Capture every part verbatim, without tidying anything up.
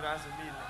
Gracias mille.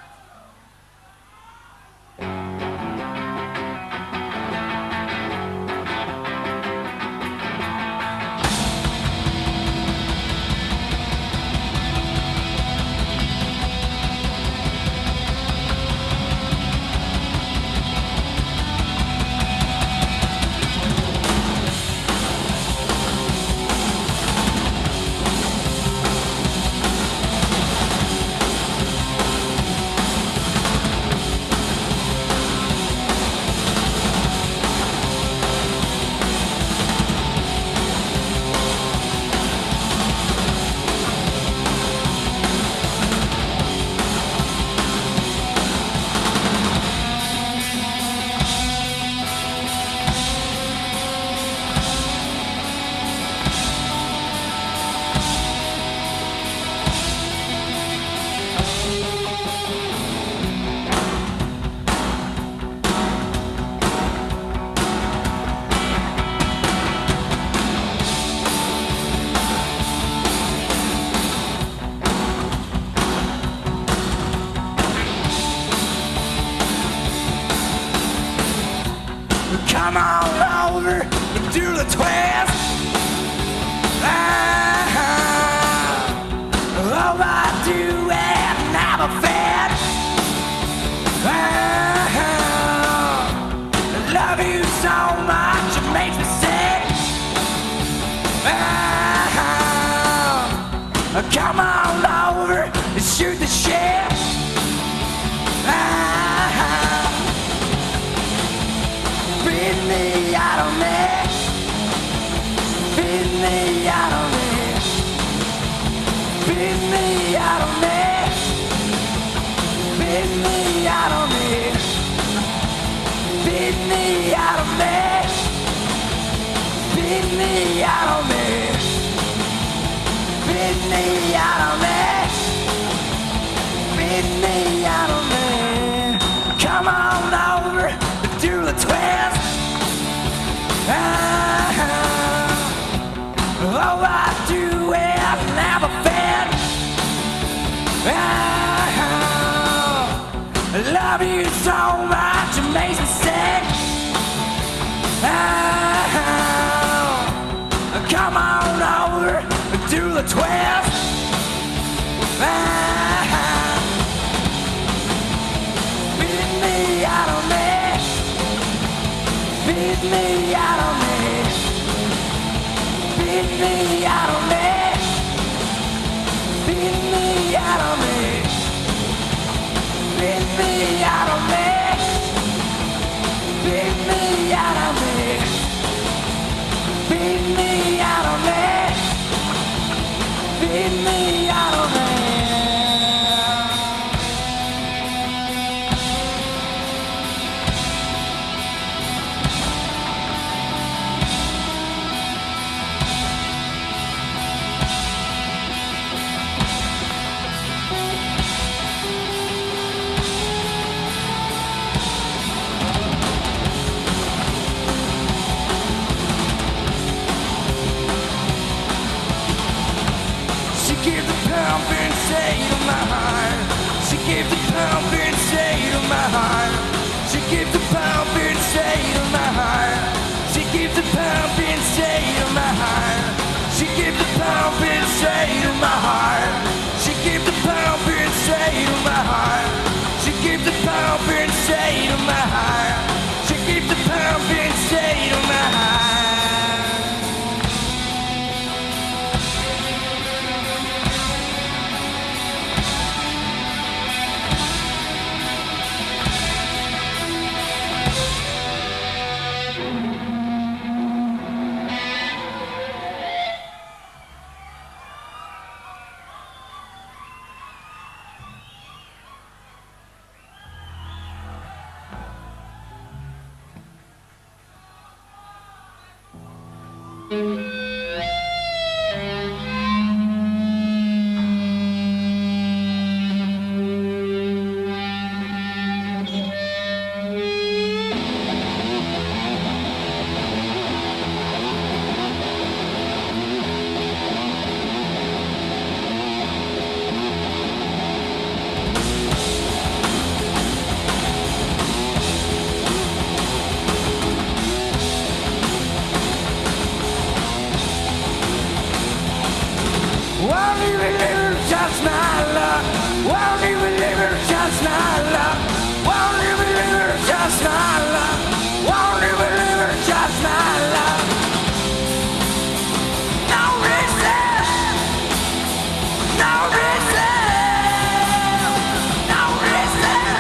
Come on over and do the twist. Ah, all I do is have a fit. Ah, I love you so much, it makes me sick. Ah, come on over and shoot the shit. Ah, Beat me out of me. Beat me out of me. Beat me out of me. Beat me out of me. Beat me out of me. Beat me out of me. Beat me out of me. Beat me out of me. Come on over and do the twist. Ah, all I do is never fit. Ah, I love you so much, it makes me sick. Ah, come on over and do the twist. Ah, beat me out of me. Beat me out of me. Beat me out of me. Beat me out of me. Beat me out of me. Beat me out of me. Beat me out of me. Beat me out of me. She gave the pound inside of my heart. She gave the pound inside of my heart. She gave the pound inside of my heart. She gave the pound inside of my heart. She gave the pound inside of my heart. She gave the pound inside of my heart. She gave the pound inside of my heart. She gave the pound inside of my heart. Won't even live it, just my luck. Won't even live it, just my luck. Won't even live it, just my luck. Won't even live it, just my luck. No reason, no reason, no reason.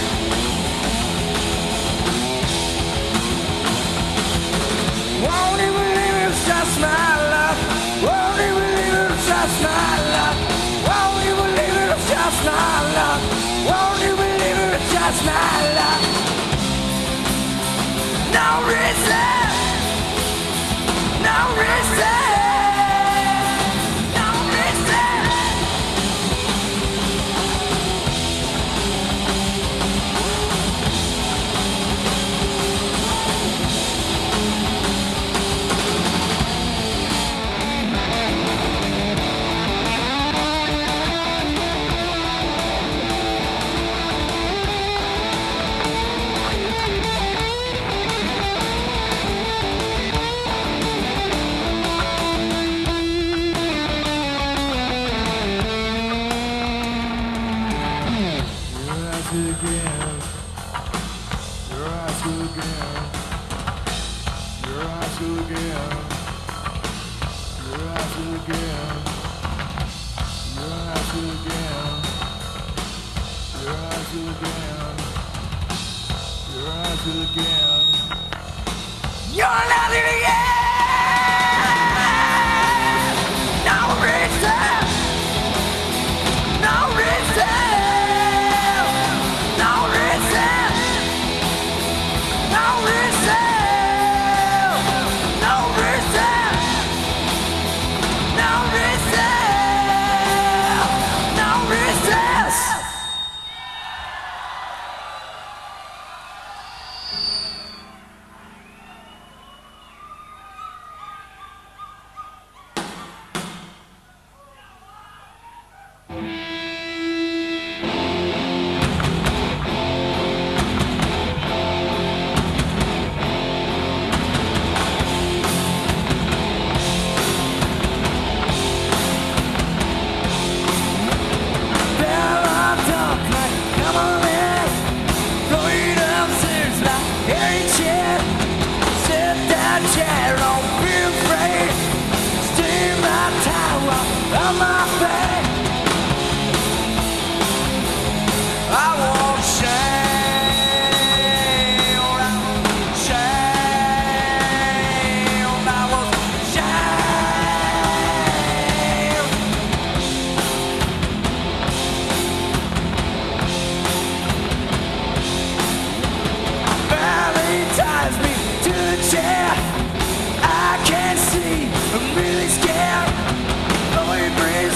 Won't even live it, just my luck. Won't even live it, just my luck. Won't you believe it, it's just my luck. Won't you believe it, it's just my luck. No reason, no reason, no reason. Again, your eyes again, your eyes again, your eyes again, your eyes again, your eyes again, your eyes again, you're not it again. No reason, no reason. I can't see, I'm really scared. Oh, he breathes.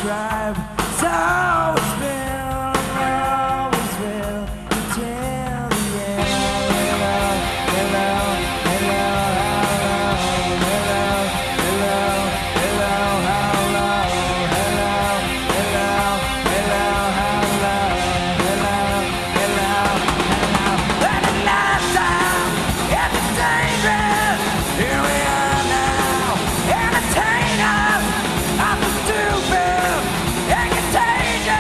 tribe. It's always been, always will, until the end. Hello, hello, hello, hello, hello, hello, hello, hello, hello, hello, hello, hello, hello, hello. Let it last time, it's dangerous. Here we are now, entertainers of the stupid and contagious.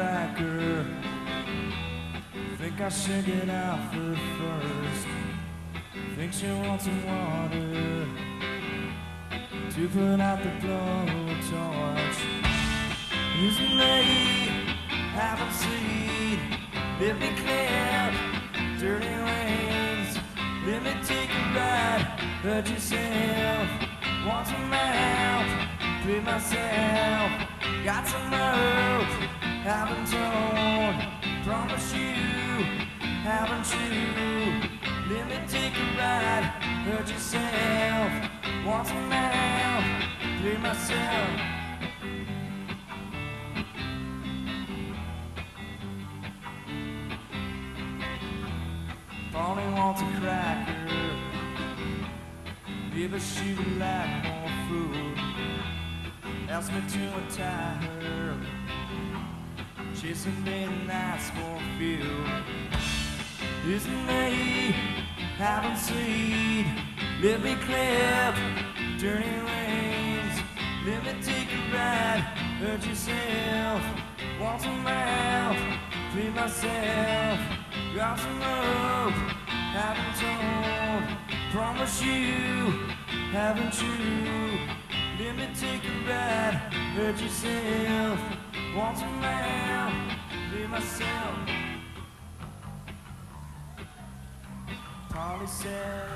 cracker. Think I should get off her first. Think she wants some water to put out the blowtorch. Isn't they haven't seen? Let me clear dirty lanes. Let me take a ride. Hurt yourself. Want some help? Free myself. Got some rope. Haven't told. Promise you. Haven't you? Let me take a ride. Hurt yourself. Want some help? Free myself. Bonnie wants a cracker. Give her she would like more food. Ask me to untie her. Chasing me nice for a few. Isn't me haven't seen? Let me clip dirty lanes. Let me take a ride. Hurt yourself. Want some help? Free myself. Got some rope, haven't told. Promise you, haven't you? Let me take a ride. Hurt yourself. Want some help? Be myself. Polly said,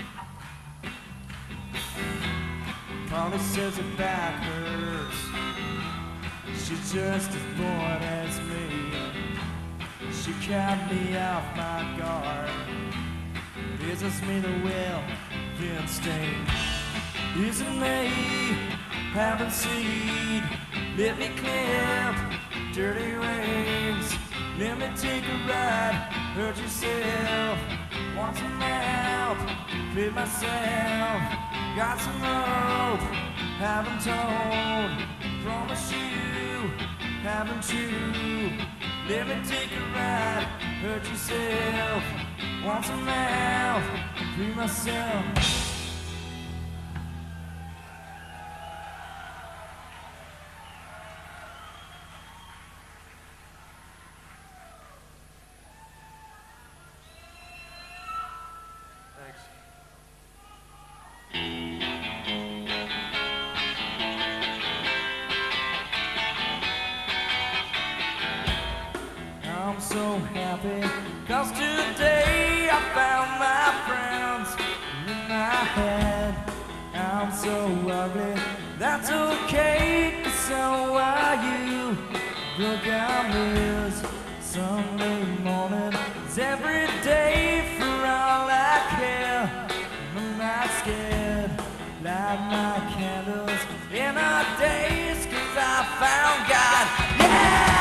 Polly says her back hurts. She's just as bored as me. She kept me off my guard. Business me the will, then sting. Isn't me, haven't seen. Let me clip dirty rings. Let me take a ride. Hurt yourself. Want some help? Feed myself. Got some rope. Haven't told. Promise you. Haven't you? Let me take a ride. Hurt yourself. Want some help? Free myself. I'm so happy, cause today I found my friends in my head. I'm so ugly, that's okay, cause so are you. Look, I miss Sunday morning, it's every day for all I care. I'm not scared, light my candles in our days, cause I found God. Yeah!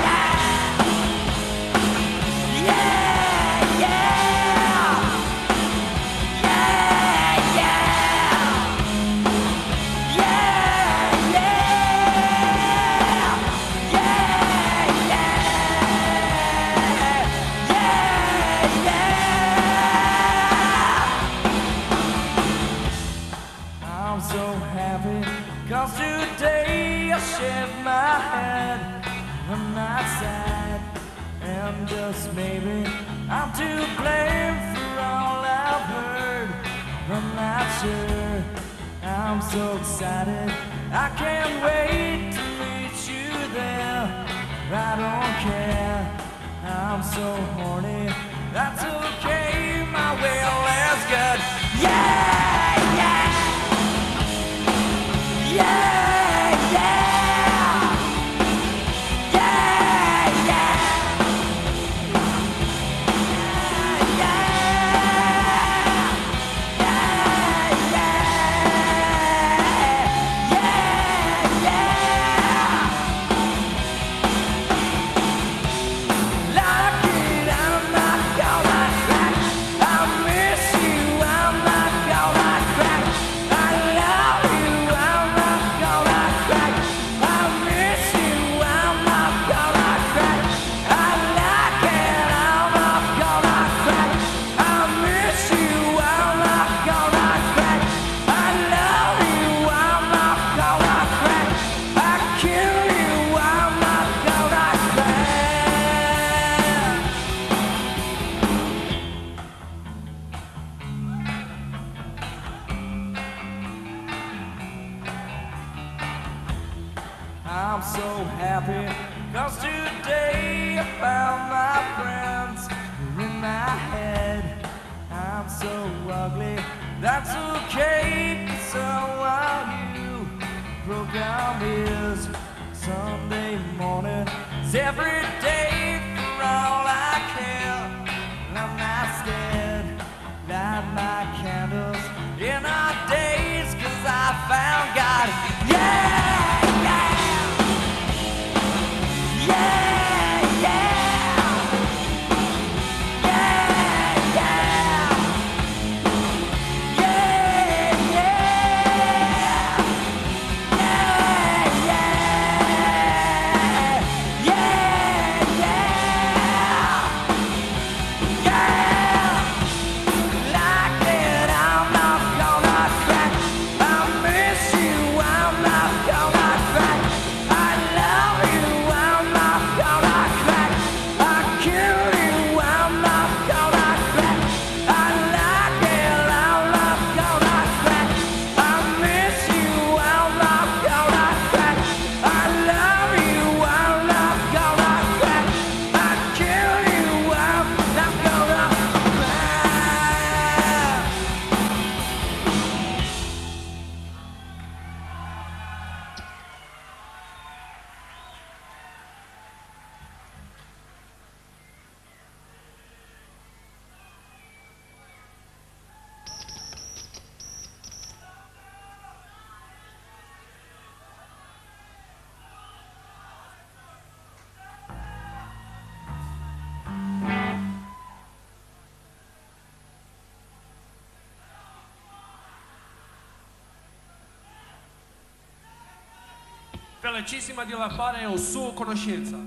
I'm so happy, cause today I shaved my head. I'm not sad, and just maybe I'm to blame for all I've heard. I'm not sure, I'm so excited, I can't wait to meet you there. I don't care, I'm so horny, that's okay, my will is good. Yeah, yeah! Yeah, yeah, yeah, yeah, yeah, yeah, yeah, yeah. Like it, I'm not gonna crack. I miss you, I'm not gonna I'm so happy, 'cause today I found my friends in my head. I'm so ugly, that's okay, so are you. Program is Sunday morning, it's every day for all I care. I'm not scared, light my candles in our days, 'cause I found God. Yeah! Felicissima di fare o suo conoscenza.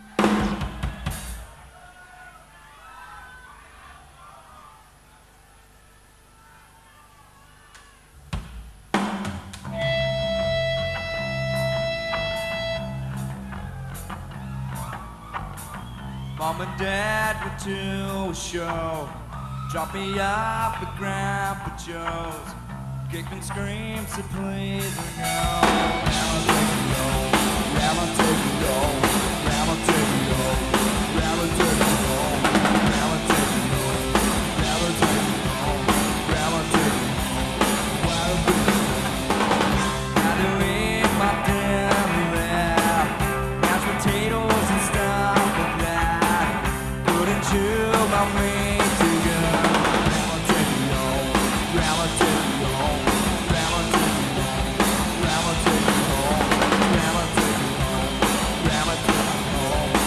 Mom and Dad went to a show, dropped me off at Grandpa Joe's, kicked and screamed, so please ring out. Grandma take me home, Grandma take me home, Grandma take me home, Grandma take me home, Grandma take me home, Grandma take me home. I do eat my dinner there, mashed potatoes and stuff like that. Couldn't chew my meat too good. Grandma take me home, Grandma take me home, Grandma take me home, Grandma take me home, Grandma take me home, Grandma take me home.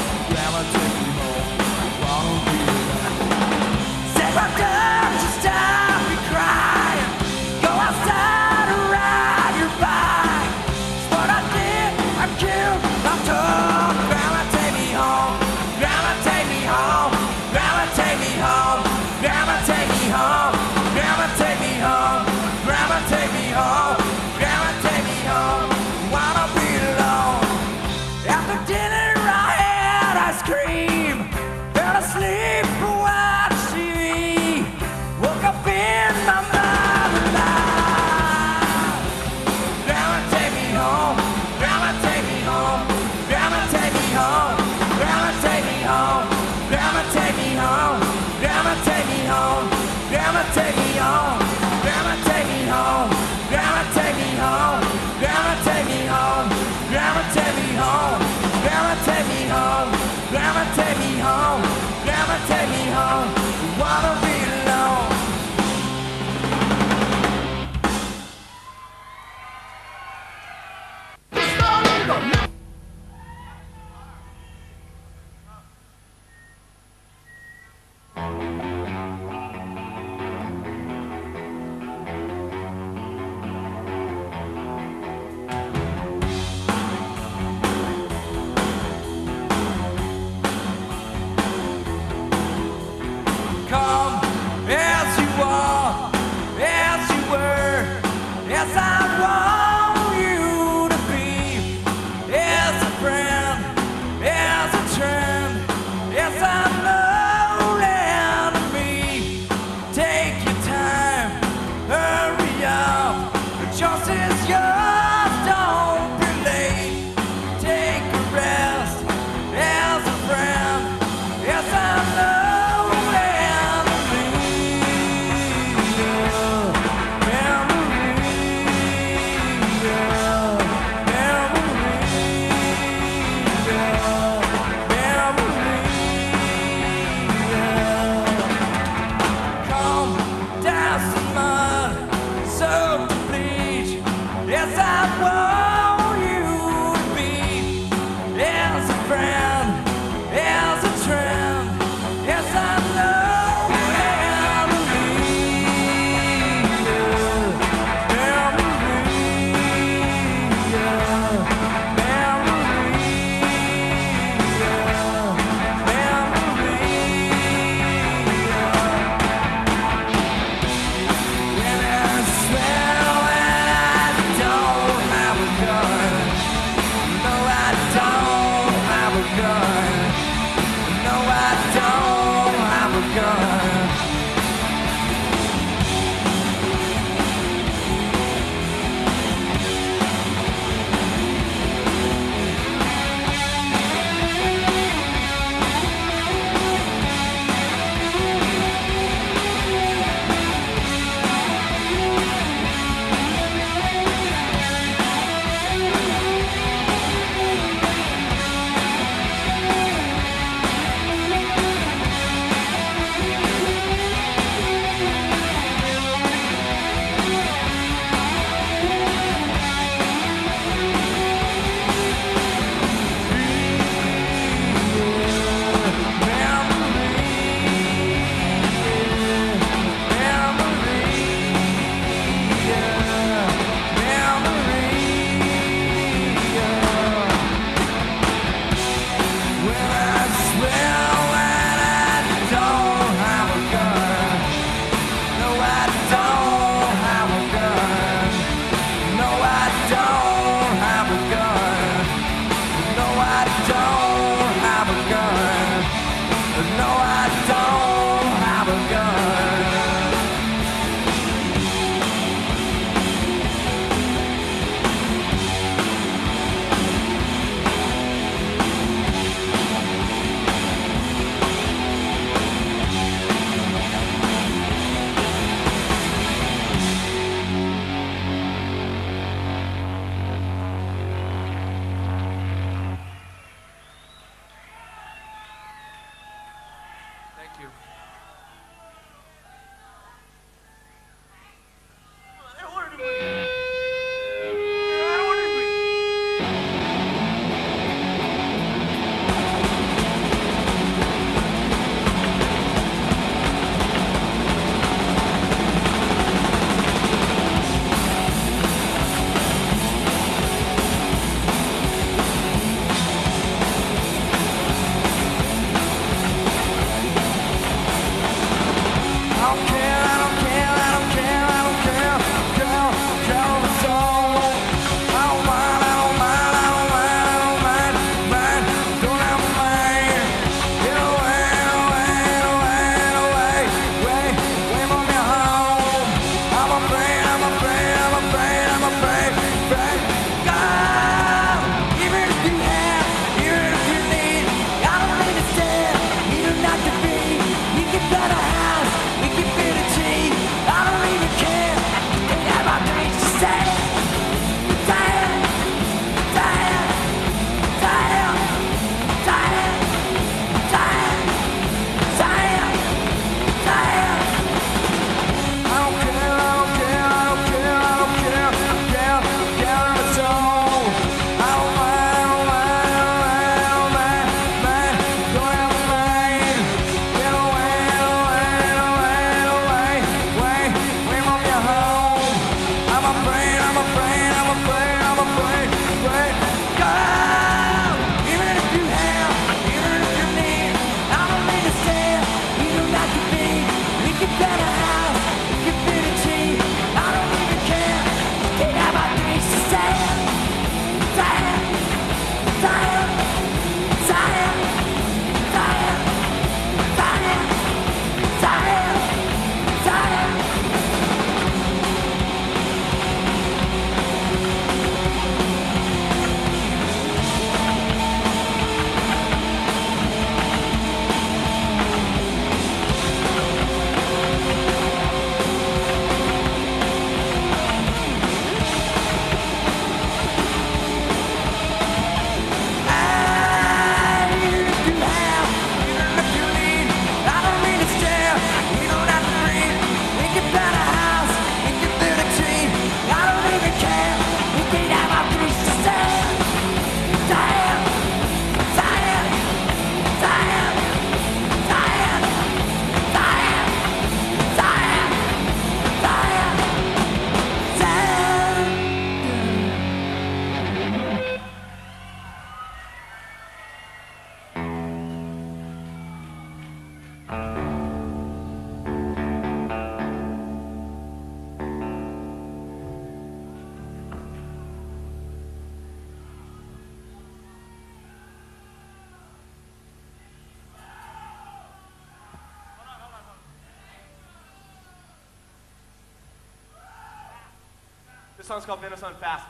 This song's called Venice on Fast.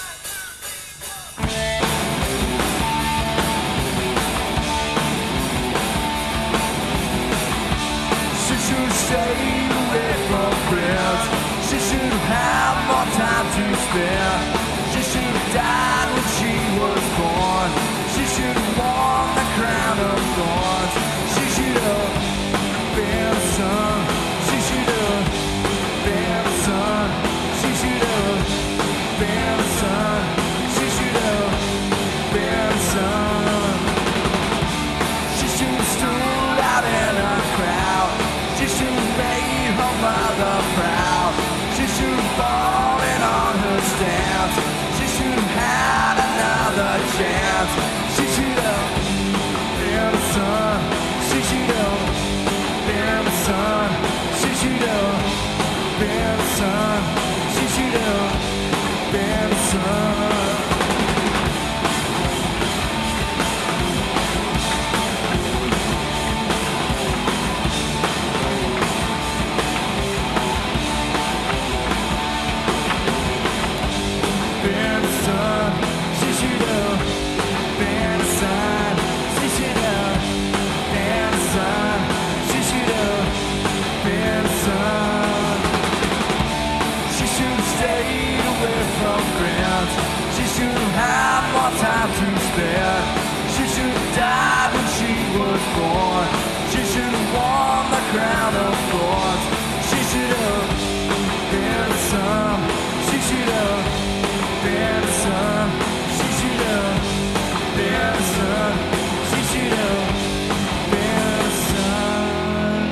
She should stay away from friends. She should have more time to spare. She should have died when she was born. She should have worn the crown of thorns. She should have been a son. She should have been a son. She should have been a son. She should have been a son. She should have stood out in a crowd. She should have made her mother proud. She should have fallen on her stance. She should have had another chance. She should have been a son. She should have been a son. She should have been a son. She should have been a son. Time to spare. She should have died when she was born. She should have worn the crown of thorns. She should have been a son. She should have been a son. She should have been a son. She should have been a son.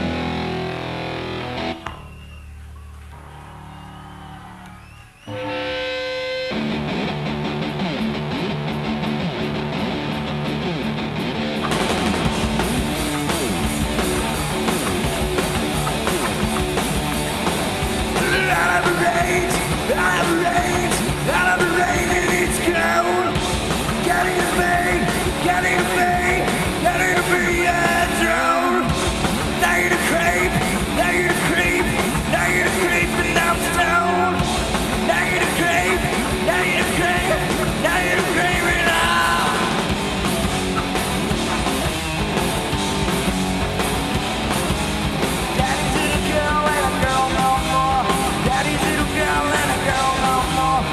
Daddy's little girl and a girl no more.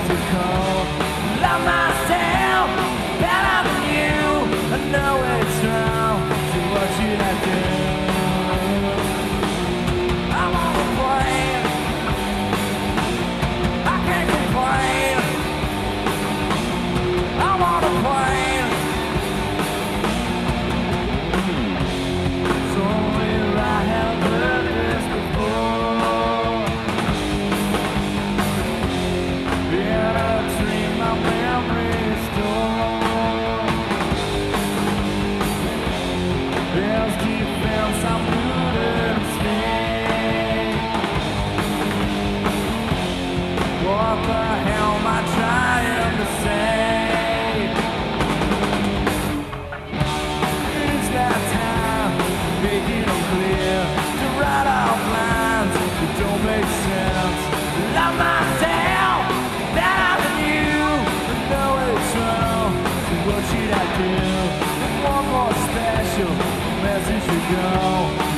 too cold. Love myself better than you. I know it's wrong, so what should I do? I'm on a plane, I can't complain. I'm on a plane, so where I have heard this before. In a dream my memories store. There's defense I'm rooted to stay. What the hell am I trying to say? It's that time, making them clear, to write out lines that don't make sense. Love myself better than you. I know it's wrong, so what should I do? One more special message to go.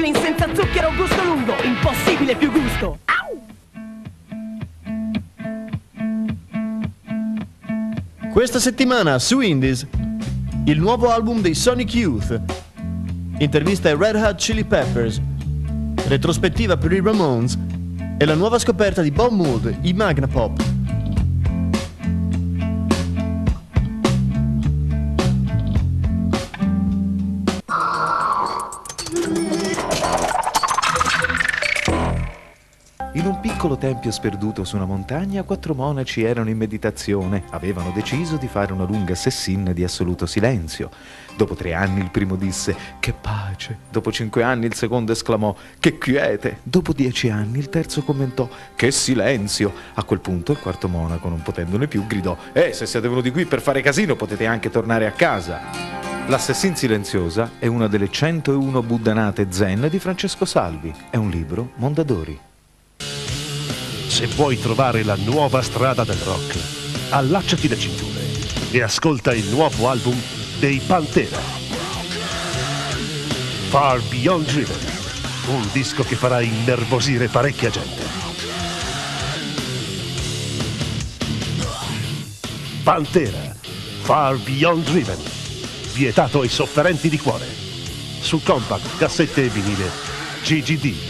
Brooklyn senza zucchero, gusto lungo, impossibile più gusto. Questa settimana su Indies, il nuovo album dei Sonic Youth, intervista ai Red Hot Chili Peppers, retrospettiva per i Ramones e la nuova scoperta di Bob Mould, i Magnapop. In un piccolo tempio sperduto su una montagna, quattro monaci erano in meditazione. Avevano deciso di fare una lunga sessin di assoluto silenzio. Dopo tre anni il primo disse «Che pace». Dopo cinque anni il secondo esclamò «Che quiete». Dopo dieci anni il terzo commentò «Che silenzio». A quel punto il quarto monaco, non potendone più, gridò «Eh, se siete venuti qui per fare casino potete anche tornare a casa». L'Assassin silenziosa è una delle centouno buddanate zen di Francesco Salvi. È un libro Mondadori. Se vuoi trovare la nuova strada del rock, allacciati le cinture e ascolta il nuovo album dei Pantera. Far Beyond Driven, un disco che farà innervosire parecchia gente. Pantera, Far Beyond Driven, vietato ai sofferenti di cuore. Su compact, cassette e vinile G G D.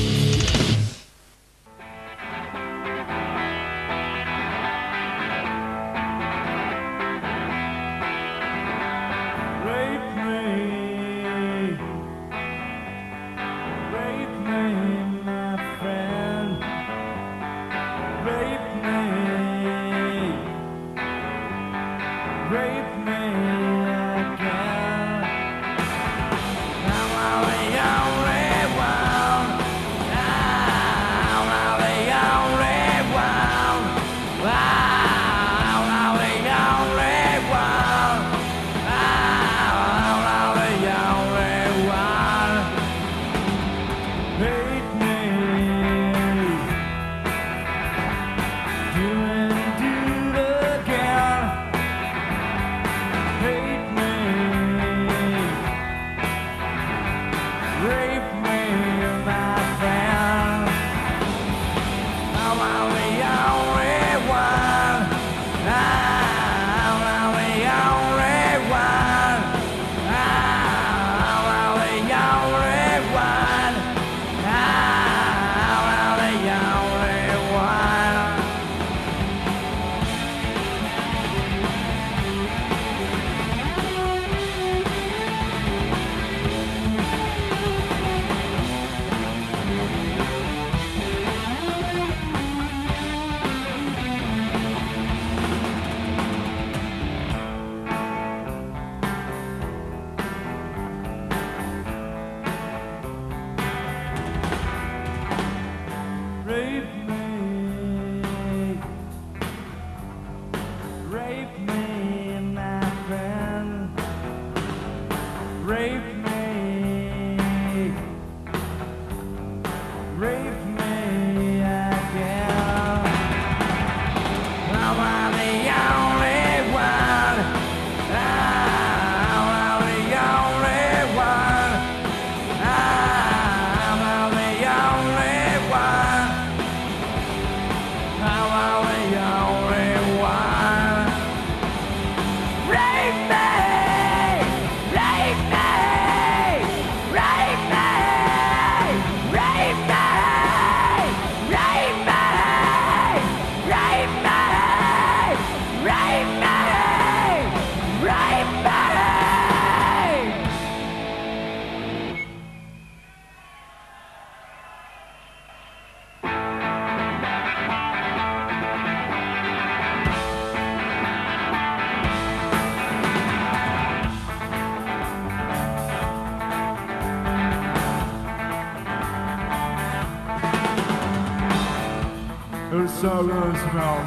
Sorrows smell.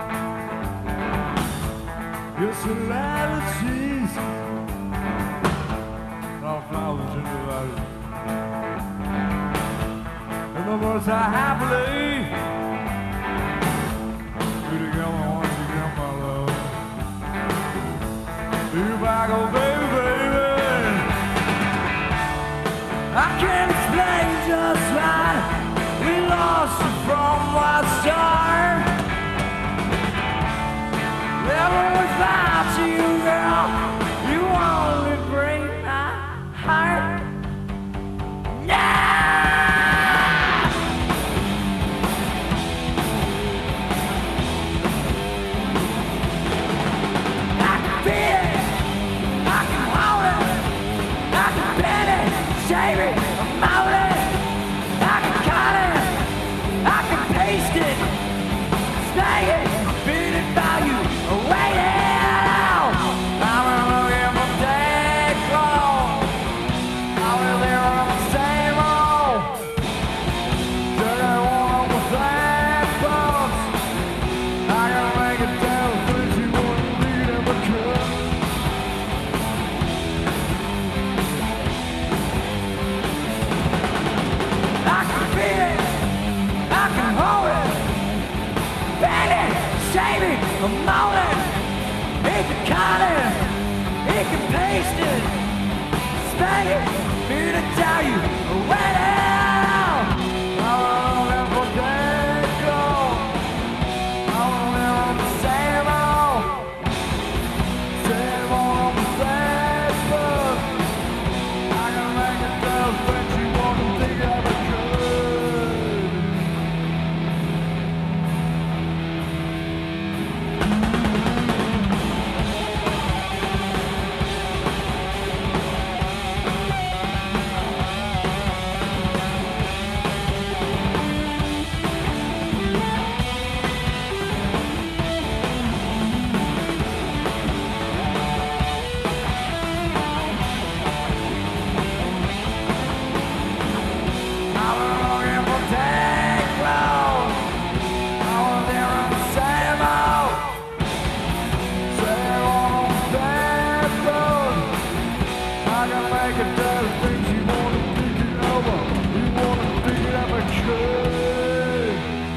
It's a lot of cheese. All flowers in the valley. And the birds are happily. Do together once again, my love. You back, oh baby, baby. I can't. can't explain just why we lost you from our start. Never without you, girl, you only break my heart. Yeah! I can feel it, I can hold it, I can bend it, shave it, mold it, I can cut it, I can paste it, snag it, beat it by you, wait it out. I'm looking for dead clothes, I was there on the same old, took it one with flat bones, I can make it down, but you wouldn't lead him a cut. I can feel it, I can hold it, bend it, shave it, mold it, he can cut it, he can paste it, snag it, beat it down, you wet it out. I'm looking for dead gold, I'm living on the same old, same old fast book. I can make it down, but you wanna think of it good. I'm looking for dead clothes, I was there on the same old, same old bad road. I can make it down, things you wanna think it over, you wanna think it up a could.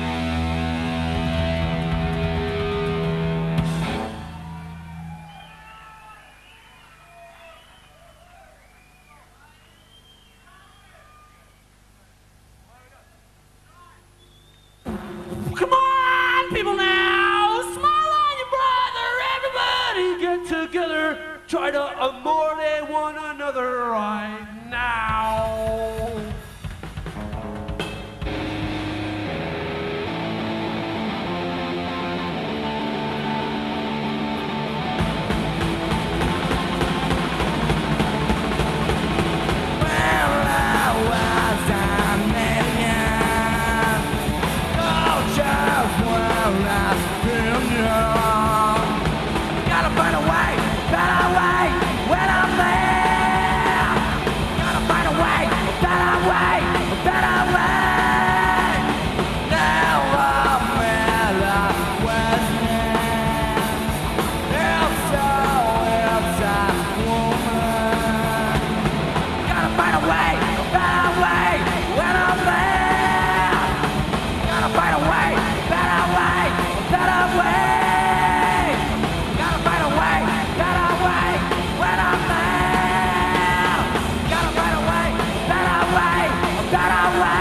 Come on, people now! Smile on your brother! Everybody get together! Try to amore one another right now! Well, I was a million, oh, just when I spin you. Gotta find a way, better way, when I'm there. Gotta find a way, better way, better way. Now I'm in the West End. It's so, it's a woman. Gotta find a way, better way, when I'm there. Gotta find a way, better way, better way. Gotta find a way, better way, when I'm there. Gotta find a way, better way, better way.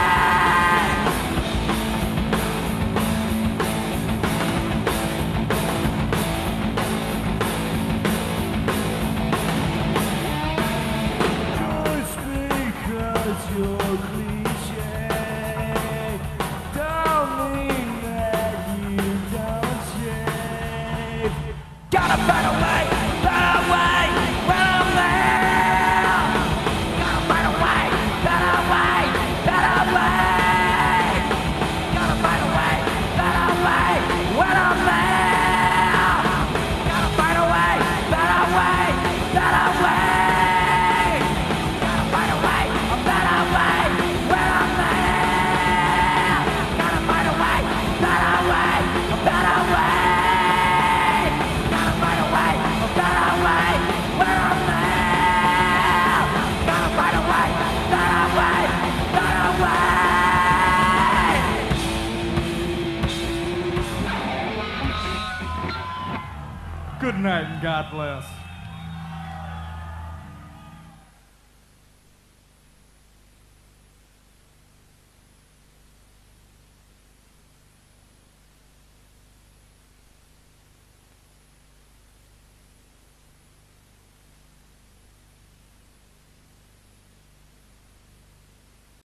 Just because you're cliche, don't mean that you don't shave. Gotta find a way, better way, when I'm there. Gotta find a way, better way, better way. Gotta find a way, better way, when I'm there. Gotta find a way, better way, better way. Gotta find a way, a better way, when I'm there. Gotta find a way, better way, a better way. Gotta find a way, a better way, when I'm there. Gotta find a way, better way, better way. Good night and God bless.